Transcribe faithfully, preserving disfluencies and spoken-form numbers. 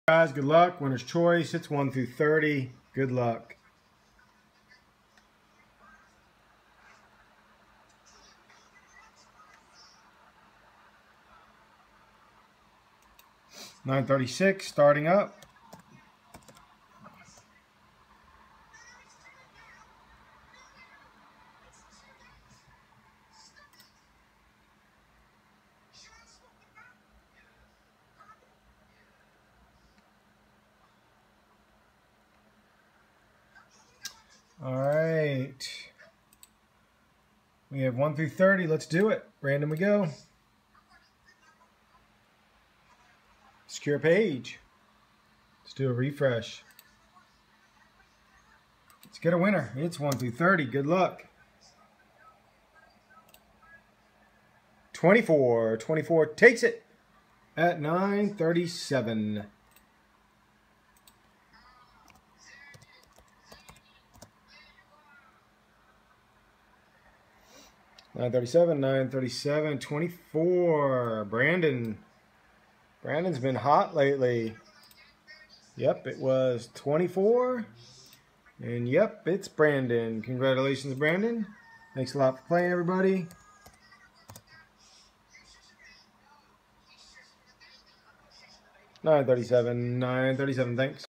Guys, good luck. Winner's choice. It's one through thirty. Good luck. nine thirty-six starting up. All right. We have one through thirty. Let's do it. Random we go. Secure page. Let's do a refresh. Let's get a winner. It's one through thirty. Good luck. twenty-four. twenty-four takes it at nine thirty-seven. nine thirty-seven, nine thirty-seven, twenty-four. Brandon. Brandon's been hot lately. Yep, it was twenty-four. And yep, it's Brandon. Congratulations, Brandon. Thanks a lot for playing, everybody. nine thirty-seven, nine thirty-seven, thanks.